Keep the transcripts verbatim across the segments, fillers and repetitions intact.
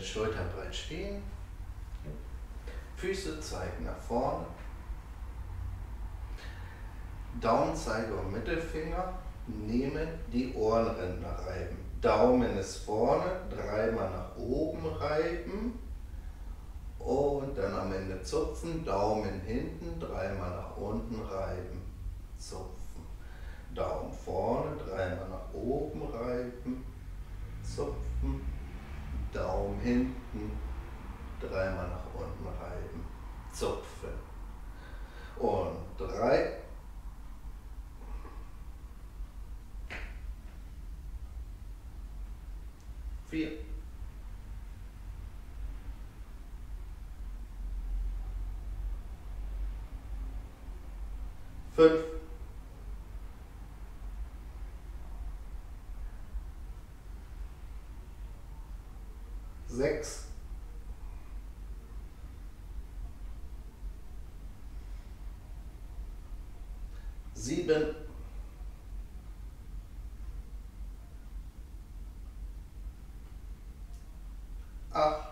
schulterbreit stehen. Füße zeigen nach vorne. Daumen, Zeige und Mittelfinger nehmen die Ohrenränder reiben. Daumen ist vorne, dreimal nach oben reiben und dann am Ende zupfen. Daumen hinten, dreimal nach unten reiben, zupfen. Daumen vorne, dreimal nach oben reiben, zupfen. Daumen hinten, dreimal nach unten reiben, zupfen. Und drei, vier, fünf, sechs, sieben, acht,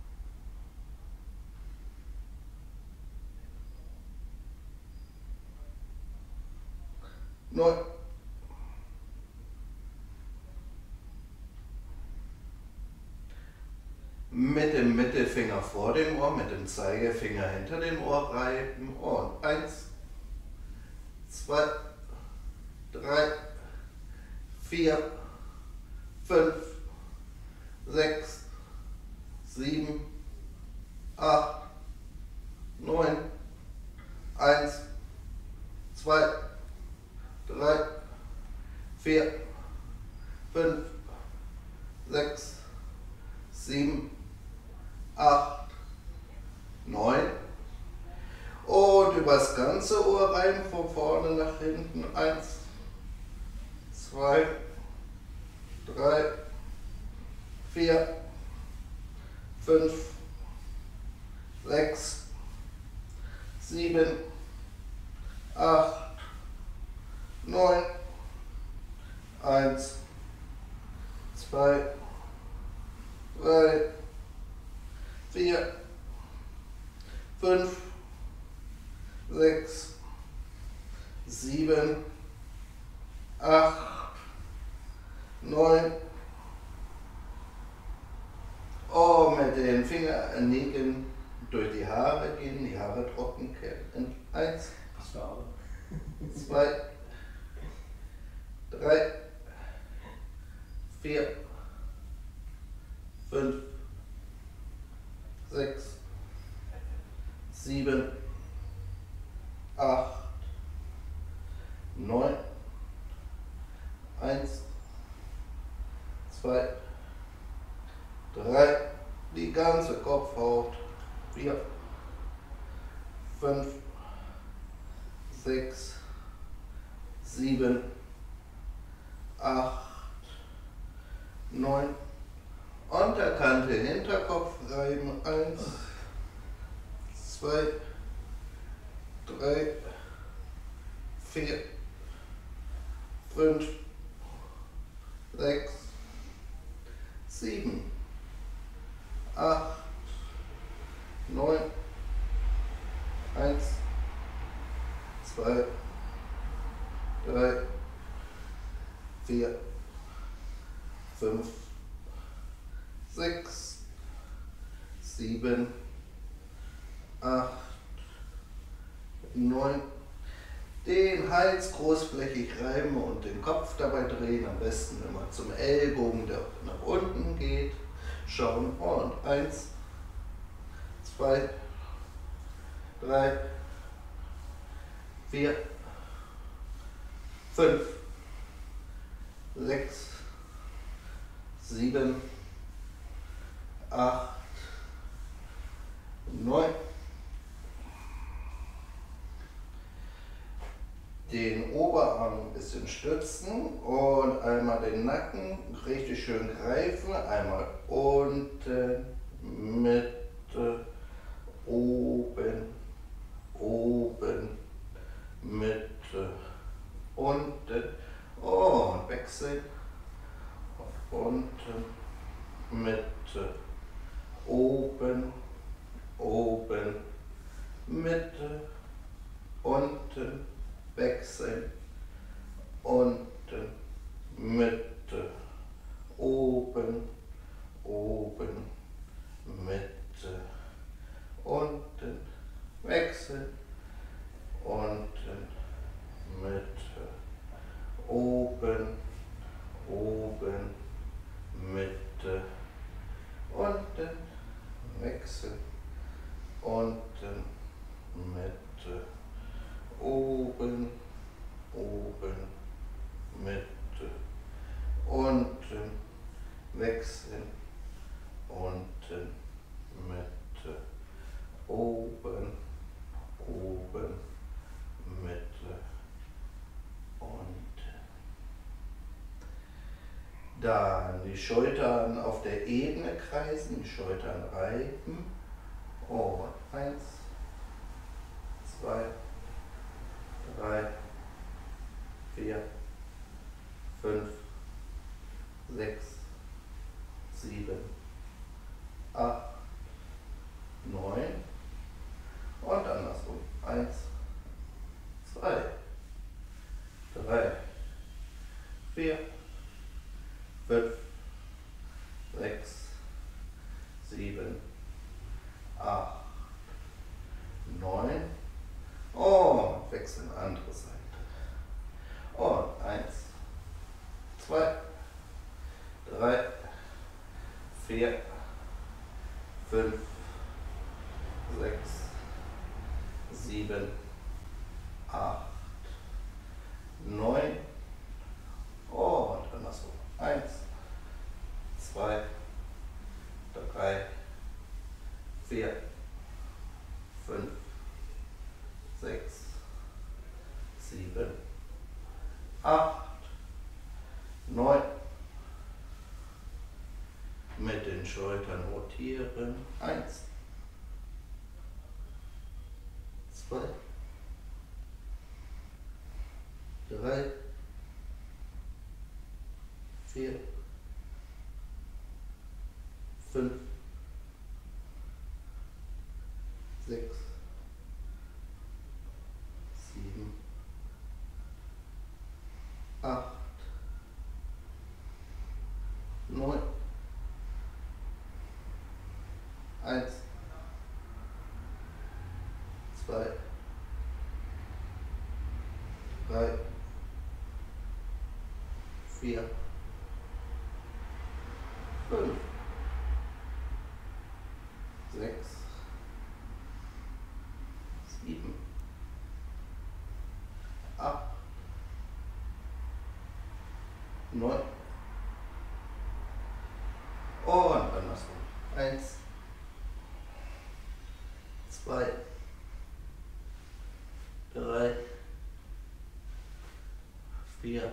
neun, mit dem Mittelfinger vor dem Ohr, mit dem Zeigefinger hinter dem Ohr reiben und eins, zwei, drei, vier, fünf, sechs, sieben, acht, neun, eins, zwei, drei, vier, fünf, sechs, sieben, acht, neun und übers ganze Ohr rein, von vorne nach hinten, eins, zwei, drei, vier, fünf, sechs, sieben, acht, neun, eins, zwei, drei, vier, fünf, sechs, sieben, acht, neun. Oh, mit den Fingernägeln durch die Haare gehen, die Haare trocken kehren. Eins, zwei, drei, vier, fünf, sechs, sieben, acht, neun, eins, zwei, drei, die ganze Kopfhaut, vier, fünf, sechs, sieben, acht, neun, Unterkante, Hinterkopf reiben, eins, zwei, drei, vier, fünf, sechs, sieben, acht, neun, eins, zwei, drei, vier, fünf, sechs, sieben, acht, neun. Den Hals großflächig reiben und den Kopf dabei drehen, am besten wenn man zum Ellbogen, der nach unten geht. Schauen und eins, zwei, drei, vier, fünf, sechs, sieben, acht, neun. Den Oberarm ein bisschen stützen und einmal den Nacken richtig schön greifen. Einmal unten, Mitte, oben, oben, Mitte, unten und wechseln. Und unten, Mitte, oben, oben, Mitte, unten, wechseln, unten, Mitte, oben, oben, Mitte, unten, wechseln, unten, Mitte, oben, oben, Mitte, unten, wechseln, unten, Mitte, oben, oben, Mitte, unten, wechseln, unten, Mitte, oben, oben, Mitte, unten. Dann die Schultern auf der Ebene kreisen, die Schultern reiben. Und eins, zwei, drei, vier, fünf, sechs, sieben, acht, neun und andersrum. Eins, zwei, drei, vier, fünf, sechs, sieben, acht, neun und wechseln andere Seite. Und eins, zwei, drei, vier, fünf, sechs, sieben, acht, neun und andersrum. Eins, zwei, drei, vier, fünf, sechs, sieben, acht, neun. Mit den Schultern rotieren. Eins, zwei, drei, vier, fünf, sechs, sieben, acht, neun, eins, zwei, drei, vier, fünf, sechs, sieben, acht, neun und andersrum. Eins, zwei, drei, vier,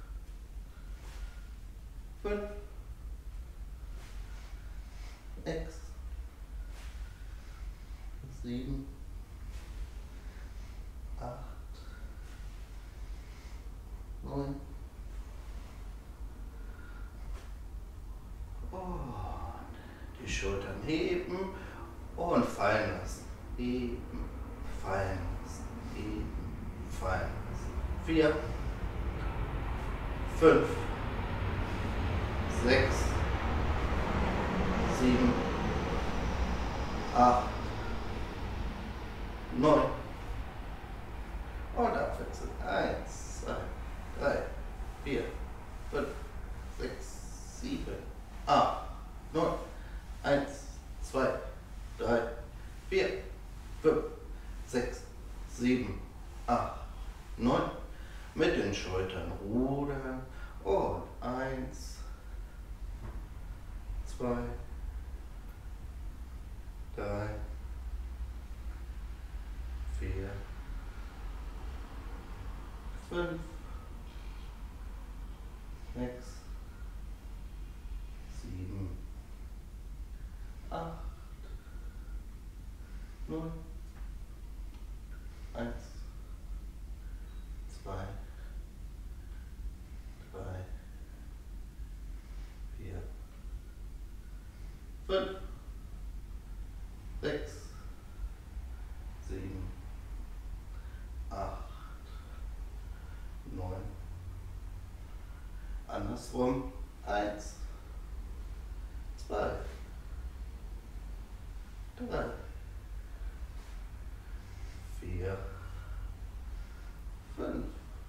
fünf, sechs, sieben, acht, neun und die Schultern heben und fallen lassen. Heben, fallen lassen, heben, fallen lassen. Vier, fünf, sechs, sieben, acht, neun und abwechseln. Eins, zwei, drei, vier, fünf, sechs, sieben, acht, neun. Eins, zwei, drei, vier, fünf, sechs, sieben, acht, neun. Mit den Schultern rudern und eins, zwei, drei, vier, fünf, sechs, sieben, acht, neun, eins, zwei, drei, vier, fünf, sechs, sieben, acht, neun. Andersrum. eins, zwei, drei, vier, fünf,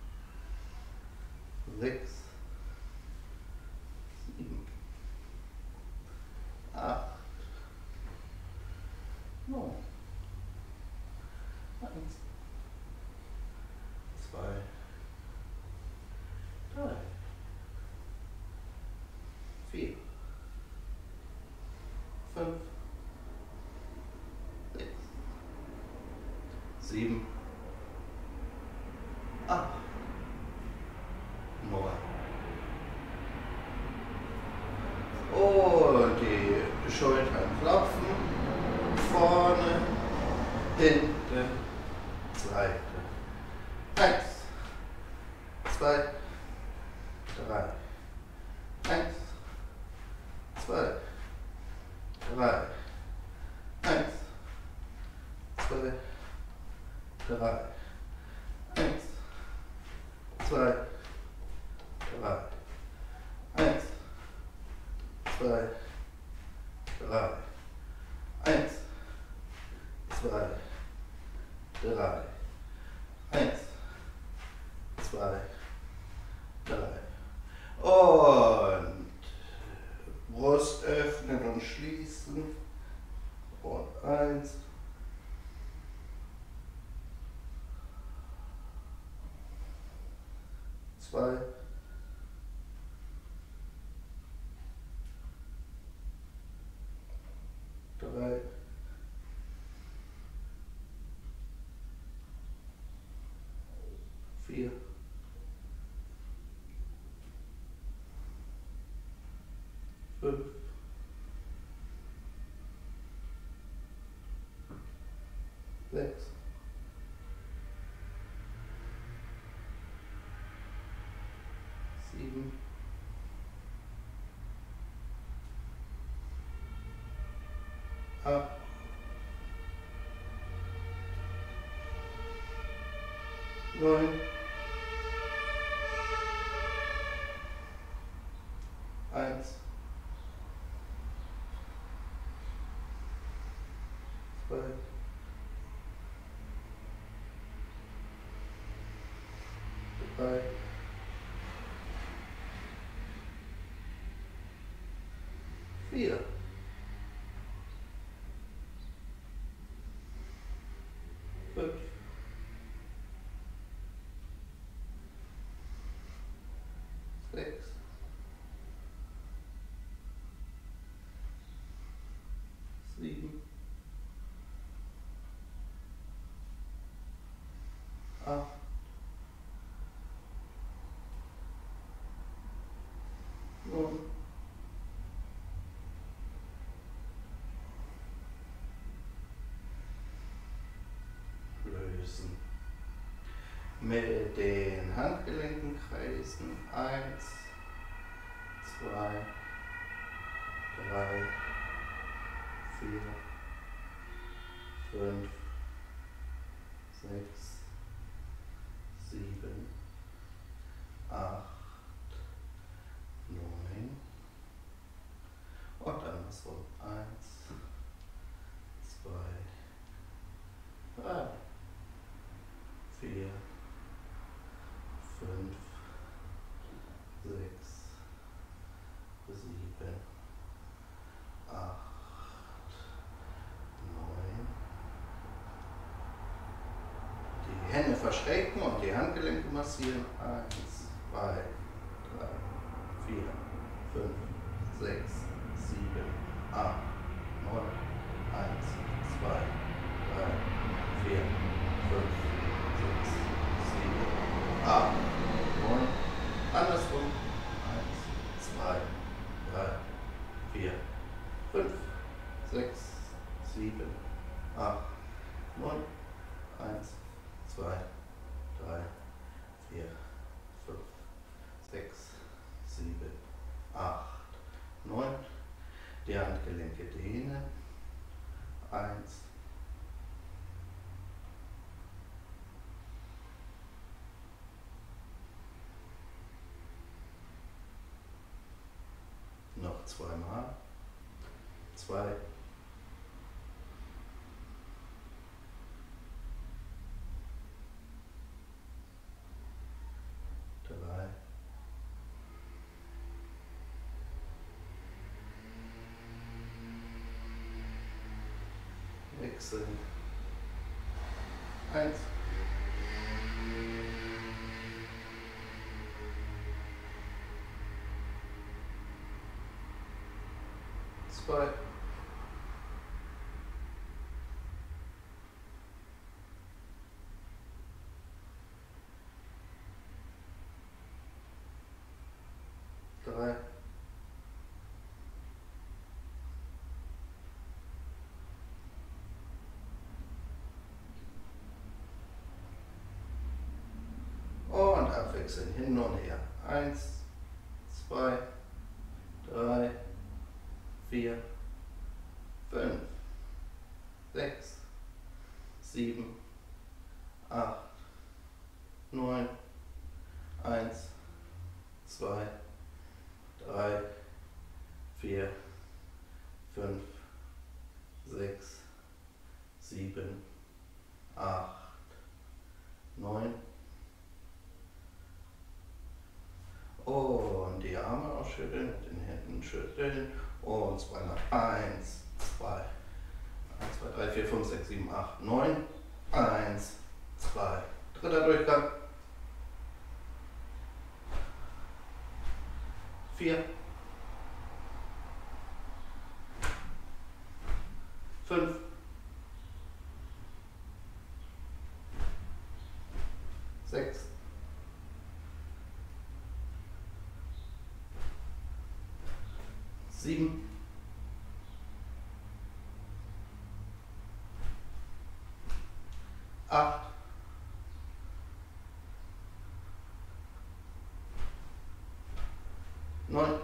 sechs, sieben, acht, neun, eins, zwei, drei, vier, fünf, sechs, sieben, acht, neun. Und die Schultern klopfen. Vorne, hinten, Seite. Eins, zwei, drei. Eins, zwei, drei. Eins, zwei, drei. Eins, zwei, drei. Eins, zwei, drei. Eins, zwei, drei. Eins, zwei, drei. Und Brust öffnen und schließen. Und eins. Zwei. Drei. Vier. Fünf. Sechs. Sieben. Acht. Neun. Eins. Zwei. Drei. Vier. Fünf. Sechs. Sieben. Acht. Neun. Lösen. Mit den Handgelenken kreisen. Eins, zwei, drei, vier, fünf, sechs, sieben, acht, neun. Und andersrum. Eins, zwei, drei, vier, fünf, sechs, sieben, acht, neun. Die Hände verschränken und die Handgelenke massieren. Eins, zwei, drei, vier, fünf, sechs, sieben, acht, neun. Eins, zwei, drei, vier, fünf, sechs, sieben, acht, neun. Andersrum. Eins, zwei, drei, vier, fünf, sechs, sieben, acht, neun. Eins, zwei, drei, vier, fünf, sechs, sieben, acht, neun. Die Handgelenke dehnen. eins. Noch zweimal. Zwei. Drei. Wechseln. Eins. Zwei. Drei. Und abwechseln, hin und her. Eins, zwei, drei, vier, fünf, sechs, sieben, acht, neun, eins, zwei, drei, vier, fünf, sechs, sieben, acht, neun. Und die Arme ausschütteln, mit den Händen schütteln und zweimal eins, zwei, eins, zwei, drei, vier, fünf, sechs, sieben, acht, neun, eins, zwei, dritter Durchgang, vier, fünf, sechs, sieben, acht, neun,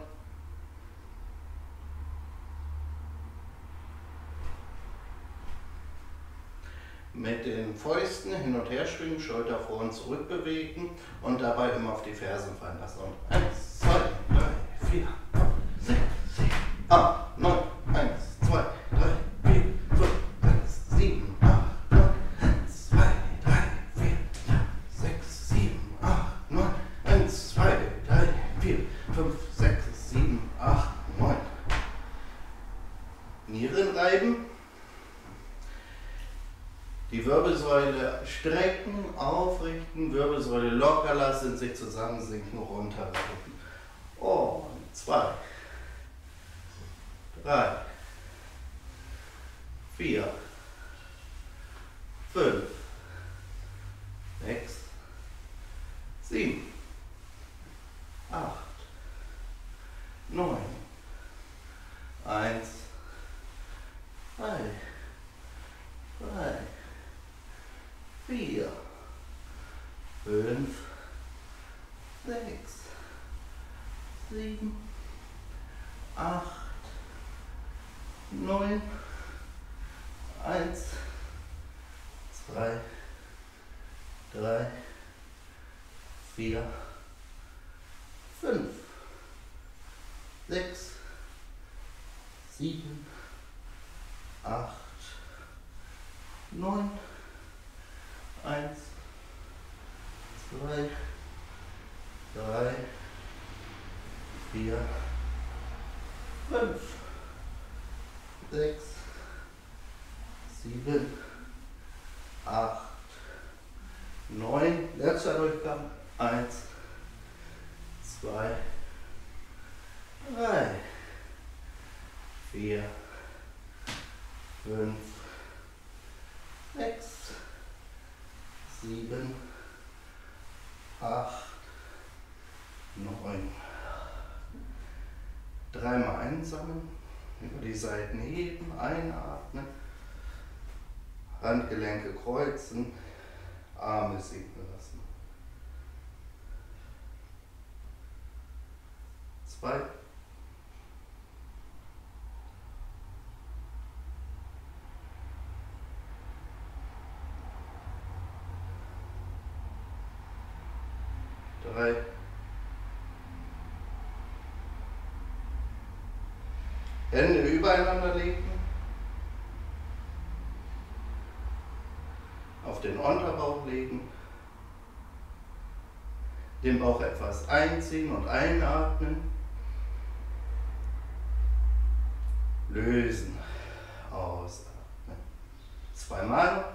mit den Fäusten hin und her schwingen, Schulter vor und zurück bewegen und dabei immer auf die Fersen fallen lassen. Und eins, zwei, drei, vier, sechs, sieben, acht, neun, eins, zwei, drei, vier, fünf, sechs, sieben, acht, neun, eins, zwei, drei, vier, sechs, sieben, acht, neun, eins, zwei, drei, vier, fünf, sechs, sieben, acht, neun. Nieren reiben. Die Wirbelsäule strecken, aufrichten, Wirbelsäule locker lassen, sich zusammensinken, runterreiben. Und zwei, drei, vier, fünf, sechs, sieben, acht, neun, eins, zwei, drei, vier, fünf, sechs, sieben, acht, neun, eins, zwei, drei, vier, fünf, sechs, sieben, acht, neun, eins, zwei, drei, vier, fünf, sechs, sieben, acht, neun, letzter Durchgang, eins, zwei, drei, vier, fünf, sechs, sieben, acht, neun. Dreimal einsammeln, über die Seiten heben, einatmen, Handgelenke kreuzen, Arme sinken lassen. Zwei, drei. Hände übereinander legen. Auf den Unterbauch legen. Den Bauch etwas einziehen und einatmen. Lösen. Ausatmen. Zweimal.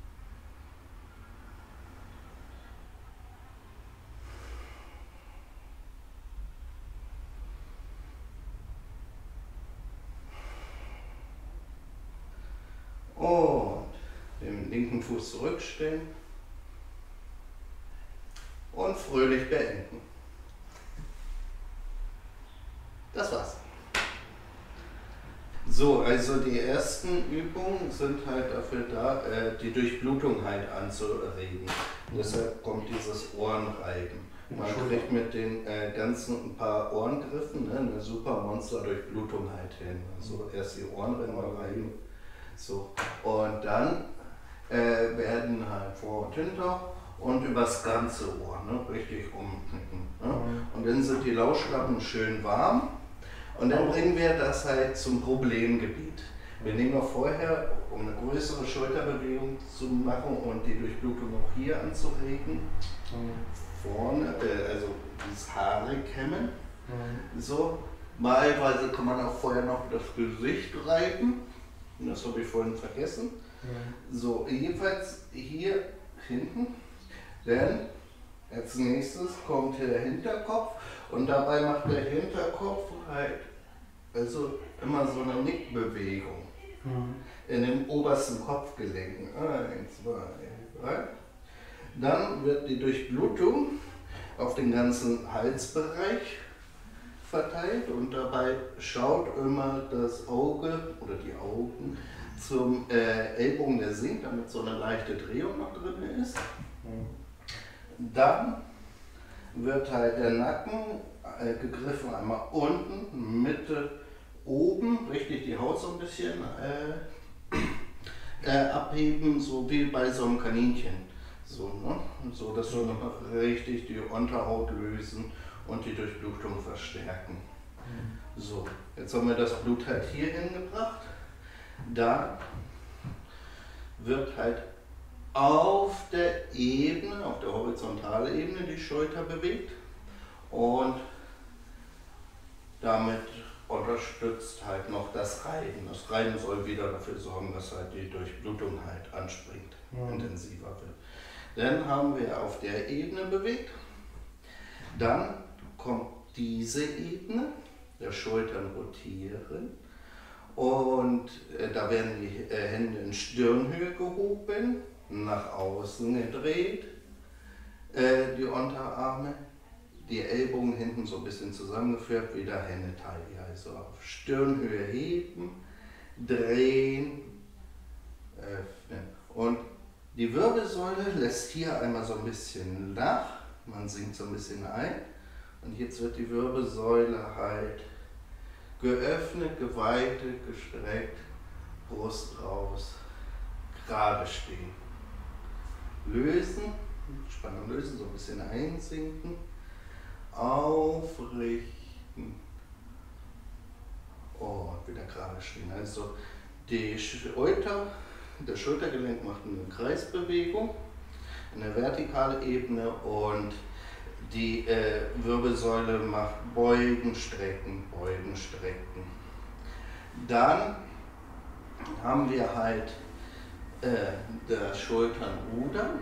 Und den linken Fuß zurückstellen und fröhlich beenden. Das war's. So, also die ersten Übungen sind halt dafür da, die Durchblutung halt anzuregen. Und deshalb kommt dieses Ohrenreiben. Man kriegt mit den äh, ganzen ein paar Ohrengriffen, ne, eine super Monster-Durchblutung halt hin. Also erst die Ohrenränder reiben. So. Und dann äh, werden halt vor und hinter und übers ganze Ohr, ne, richtig umknicken. Ne? Und dann sind die Lauschlappen schön warm und dann bringen wir das halt zum Problemgebiet. Wir nehmen noch vorher, um eine größere Schulterbewegung zu machen und die Durchblutung auch hier anzuregen, vorne, äh, also das Haare kämmen. So. Malweise kann man auch vorher noch das Gesicht reiben. Das habe ich vorhin vergessen. Ja. So, jedenfalls hier hinten, denn als nächstes kommt hier der Hinterkopf und dabei macht der Hinterkopf halt also immer so eine Nickbewegung mhm. in den obersten Kopfgelenken. Eins, zwei, drei. Dann wird die Durchblutung auf den ganzen Halsbereich verteilt und dabei schaut immer das Auge oder die Augen zum äh, Ellbogen, der sinkt, damit so eine leichte Drehung noch drin ist. Dann wird halt der Nacken äh, gegriffen, einmal unten, Mitte, oben, richtig die Haut so ein bisschen äh, äh, abheben, so wie bei so einem Kaninchen. So, ne? So dass wir noch richtig die Unterhaut lösen und die Durchblutung verstärken. Mhm. So, jetzt haben wir das Blut halt hier hingebracht. Da wird halt auf der Ebene, auf der horizontalen Ebene die Schulter bewegt und damit unterstützt halt noch das Reiben. Das Reiben soll wieder dafür sorgen, dass halt die Durchblutung halt anspringt, mhm. intensiver wird. Dann haben wir auf der Ebene bewegt. Dann kommt diese Ebene, der Schultern rotieren und äh, da werden die äh, Hände in Stirnhöhe gehoben, nach außen gedreht, äh, die Unterarme, die Ellbogen hinten so ein bisschen zusammengeführt, wieder Hände-Taille, also auf Stirnhöhe heben, drehen, öffnen. Und die Wirbelsäule lässt hier einmal so ein bisschen nach, man sinkt so ein bisschen ein. Und jetzt wird die Wirbelsäule halt geöffnet, geweitet, gestreckt, Brust raus, gerade stehen. Lösen, Spannung lösen, so ein bisschen einsinken, aufrichten und wieder gerade stehen. Also die Schulter, der Schultergelenk macht eine Kreisbewegung, eine vertikale Ebene und die äh, Wirbelsäule macht Beugen, Strecken, Beugen, Strecken. Dann haben wir halt äh, das Schulternrudern.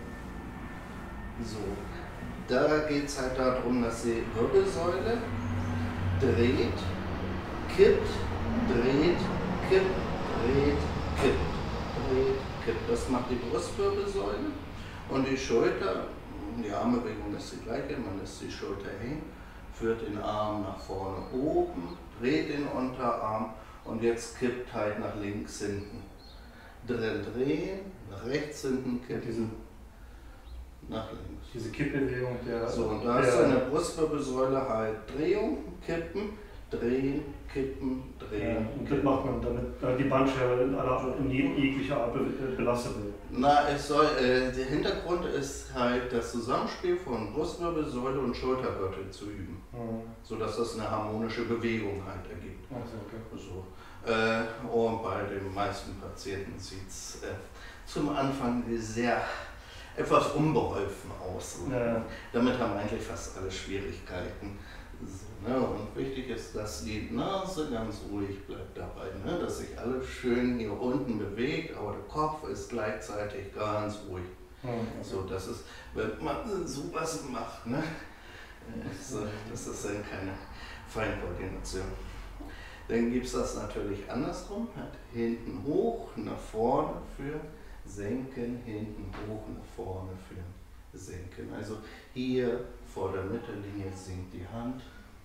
So, da geht es halt darum, dass die Wirbelsäule dreht, kippt, dreht, kippt, dreht, kippt, dreht, kippt. Das macht die Brustwirbelsäule und die Schulter. Die Armbewegung ist die gleiche, man lässt die Schulter hängen, führt den Arm nach vorne oben, dreht den Unterarm und jetzt kippt halt nach links hinten. Drin drehen, nach rechts hinten kippen, nach links. Diese Kippbewegung der... So, und da ist eine Brustwirbelsäule halt Drehung, Kippen, drehen, kippen, drehen. Ja, und das kippen. macht man, damit äh, die Bandscheibe in, aller, in jeglicher Art be belastet wird. Na, es soll, äh, der Hintergrund ist halt das Zusammenspiel von Brustwirbelsäule und Schultergürtel zu üben, Mhm. sodass das eine harmonische Bewegung halt ergibt. Ach so, okay. So. Äh, und bei den meisten Patienten sieht es äh, zum Anfang sehr etwas unbeholfen aus. So. Ja. Damit haben eigentlich fast alle Schwierigkeiten. So, ne? Und wichtig ist, dass die Nase ganz ruhig bleibt dabei, ne? Dass sich alles schön hier unten bewegt, aber der Kopf ist gleichzeitig ganz ruhig. Mhm. So, das ist, wenn man sowas macht, ne? So, das ist dann keine Feinkoordination. Dann gibt es das natürlich andersrum, halt hinten hoch, nach vorne für senken, hinten hoch, nach vorne für senken. Also hier vor der Mittellinie sinkt die Hand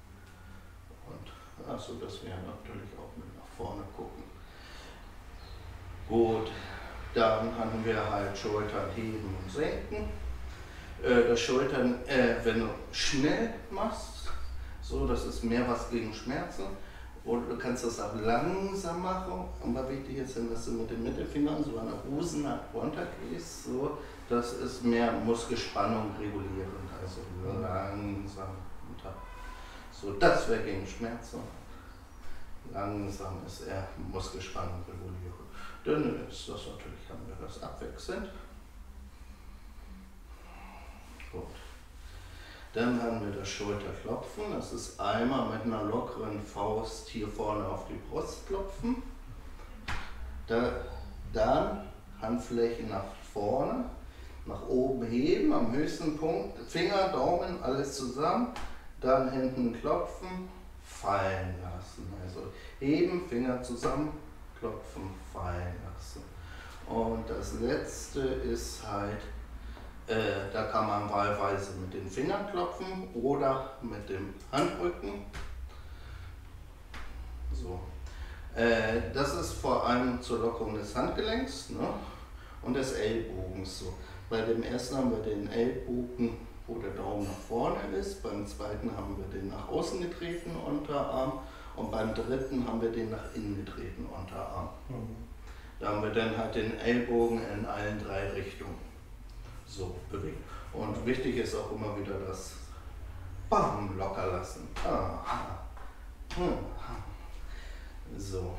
und achso, dass wir natürlich auch mit nach vorne gucken. Gut, dann haben wir halt Schultern heben und senken. Äh, das Schultern, äh, wenn du schnell machst, so, das ist mehr was gegen Schmerzen. Und du kannst das auch langsam machen, aber wichtig ist, dass du mit den Mittelfingern so an der Hosennaht runtergehst, so, das ist mehr Muskelspannung regulierend, also langsam runter. So, das wäre gegen Schmerzen. Langsam ist eher Muskelspannung regulierend. Dann ist das natürlich, haben wir das abwechselnd. Gut. Dann haben wir das Schulterklopfen, das ist einmal mit einer lockeren Faust hier vorne auf die Brust klopfen. Da, dann Handfläche nach vorne, nach oben heben, am höchsten Punkt, Finger, Daumen, alles zusammen. Dann hinten klopfen, fallen lassen. Also heben, Finger zusammen, klopfen, fallen lassen. Und das letzte ist halt, Äh, da kann man wahlweise mit den Fingern klopfen oder mit dem Handrücken. So. Äh, das ist vor allem zur Lockerung des Handgelenks, ne? Und des Ellbogens. So. Bei dem ersten haben wir den Ellbogen, wo der Daumen nach vorne ist. Beim zweiten haben wir den nach außen getretenen Unterarm. Und beim dritten haben wir den nach innen getretenen Unterarm. Mhm. Da haben wir dann halt den Ellbogen in allen drei Richtungen so bewegt. Und wichtig ist auch immer wieder das Bam locker lassen. Ah. So.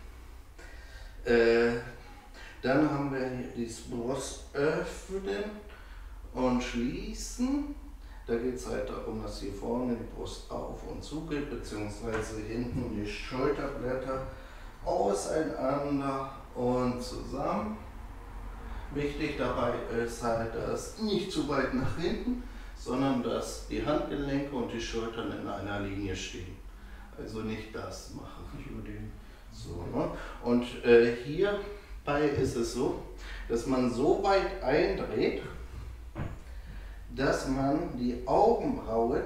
Äh, dann haben wir hier dieses Brust öffnen und schließen. Da geht es halt darum, dass hier vorne die Brust auf und zu geht, beziehungsweise hinten die Schulterblätter auseinander und zusammen. Wichtig dabei ist halt, dass nicht zu weit nach hinten, sondern dass die Handgelenke und die Schultern in einer Linie stehen. Also nicht das machen. Nicht über den. So, ne? Und äh, hierbei ist es so, dass man so weit eindreht, dass man die Augenbrauen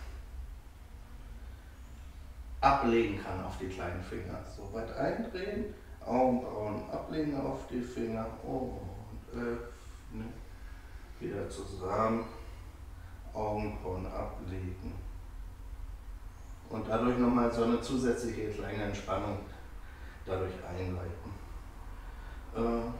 ablegen kann auf die kleinen Finger. So weit eindrehen, Augenbrauen ablegen auf die Finger. Oh. Öffnen, wieder zusammen, Augenbrauen ablegen und dadurch nochmal so eine zusätzliche kleine Entspannung dadurch einleiten. Äh,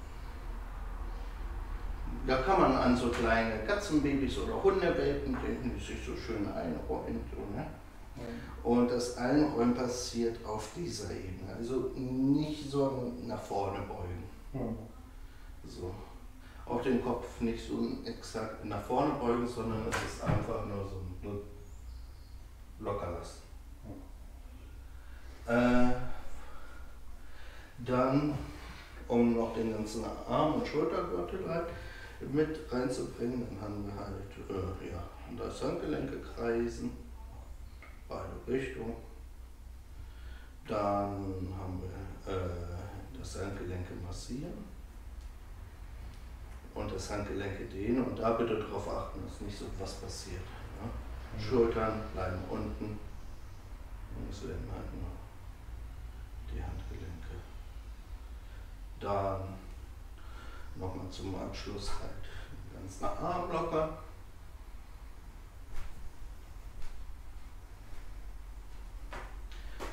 da kann man an so kleine Katzenbabys oder Hundewelpen denken, die sich so schön einräumen. Ne? Und das Einräumen passiert auf dieser Ebene, also nicht so nach vorne beugen. Mhm. So. Auch den Kopf nicht so exakt nach vorne beugen, sondern es ist einfach nur so nur locker lassen. Äh, dann, um noch den ganzen Arm- und Schultergürtel halt mit reinzubringen, dann haben wir halt äh, ja, das Handgelenke kreisen, beide Richtungen. Dann haben wir äh, das Handgelenke massieren. Und das Handgelenke dehnen und da bitte darauf achten, dass nicht so was passiert. Ja? Mhm. Schultern bleiben unten und es werden halt nur die Handgelenke. Dann nochmal zum Abschluss halt den ganzen Arm lockern.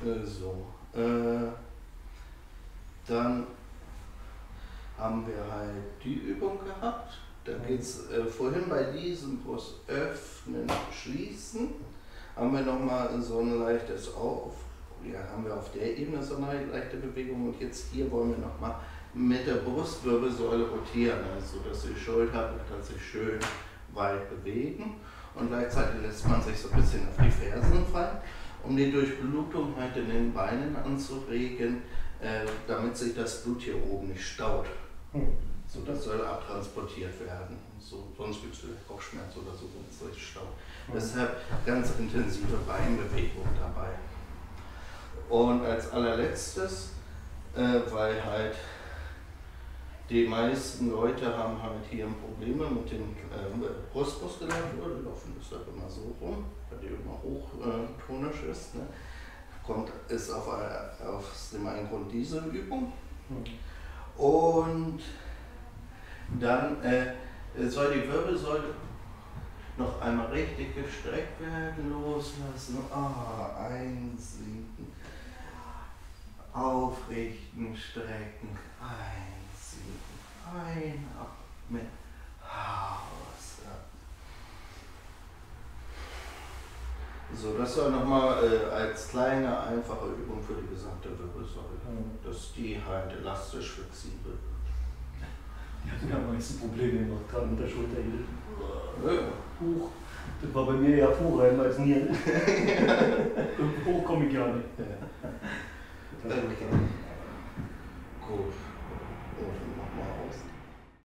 Äh, so. Äh, dann haben wir halt die Übung gehabt. Da geht es äh, vorhin bei diesem Brust öffnen, schließen. Haben wir nochmal so ein leichtes Auf. Ja, haben wir auf der Ebene so eine leichte Bewegung. Und jetzt hier wollen wir nochmal mit der Brustwirbelsäule rotieren. Also, dass die Schulter dass sich schön weit bewegen. Und gleichzeitig lässt man sich so ein bisschen auf die Fersen fallen, um die Durchblutung halt in den Beinen anzuregen, äh, damit sich das Blut hier oben nicht staut. So, das soll abtransportiert werden. So, sonst gibt es vielleicht Kopfschmerz oder so, wenn es sich staut. Mhm. Deshalb ganz intensive Beinbewegung dabei. Und als allerletztes, äh, weil halt die meisten Leute haben halt hier Probleme mit dem äh, Brustmuskulatur, die laufen das halt immer so rum, weil die immer hochtonisch äh, ist. Ne? Kommt, ist auf, aus dem einen Grund diese Übung. Mhm. Und dann äh, soll die Wirbelsäule noch einmal richtig gestreckt werden, loslassen, ah, einsinken, aufrichten, strecken, einsinken, einatmen, ausatmen. So, das soll nochmal äh, als kleine, einfache Übung für die gesamte Wirbelsäule, mhm. dass die halt elastisch flexibel wird. Ich hatte am meisten Probleme noch, gerade mit der Schulter hier. Ja. Hoch. Das war bei mir ja Vorrein als Nieren. Hoch komme ich gar nicht. Okay. Gut.